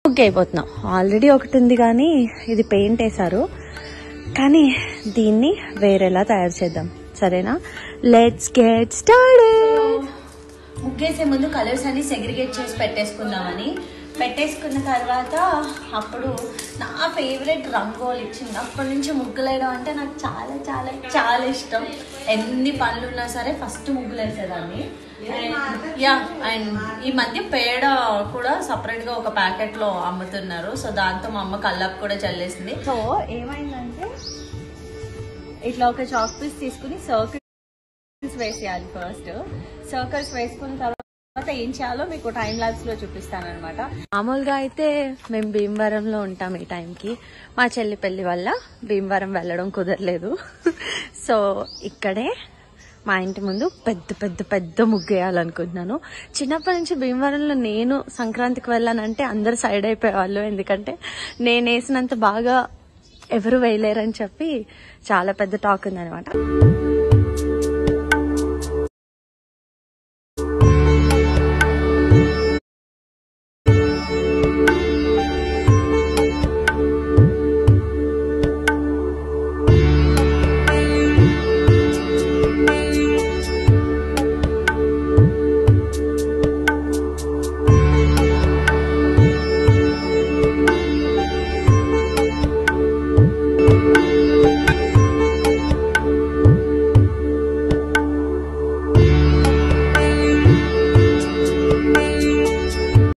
ముగ్గు అయిపోతున్నాం. ఆల్రెడీ ఒకటి ఉంది కానీ ఇది పెయింట్ వేసారు, కానీ దీన్ని వేరేలా తయారు చేద్దాం. సరేనా? Let's get started. ముగ్గేసే ముందు కలర్స్ అన్ని సెగ్రిగేట్ చేసి పెట్టేసుకున్న తర్వాత అప్పుడు నా ఫేవరెట్ రంగోలి. చిన్నప్పటి నుంచి ముగ్గులు వేయడం అంటే నాకు చాలా చాలా చాలా ఇష్టం. ఎన్ని పనులు ఉన్నా సరే ఫస్ట్ ముగ్గులు వేసేదాన్ని. అండ్ ఈ మధ్య పేడ కూడా సపరేట్గా ఒక ప్యాకెట్లో అమ్ముతున్నారు. సో దాంతో మా అమ్మ కల్లాపు కూడా చల్లేసింది. సో ఏమైందంటే ఇట్లా ఒక చాక్ పీస్ తీసుకుని సర్కిల్స్ వేసేయాలి. ఫస్ట్ సర్కిల్స్ వేసుకున్న తర్వాత ఏం చేయాలో మీకు టైం ల్యాబ్స్ లో చూపిస్తాను అనమాట. మామూలుగా అయితే మేము భీమవరంలో ఉంటాం ఈ టైంకి. మా చెల్లి పెళ్లి వల్ల భీమవరం వెళ్ళడం కుదరలేదు. సో ఇక్కడే మా ఇంటి ముందు పెద్ద పెద్ద పెద్ద ముగ్గు వేయాలనుకుంటున్నాను. చిన్నప్పటి నుంచి భీమవరంలో నేను సంక్రాంతికి వెళ్ళానంటే అందరు సైడ్ అయిపోయేవాళ్ళు, ఎందుకంటే నేను వేసినంత బాగా ఎవరు వేయలేరని చెప్పి చాలా పెద్ద టాక్ ఉందనమాట.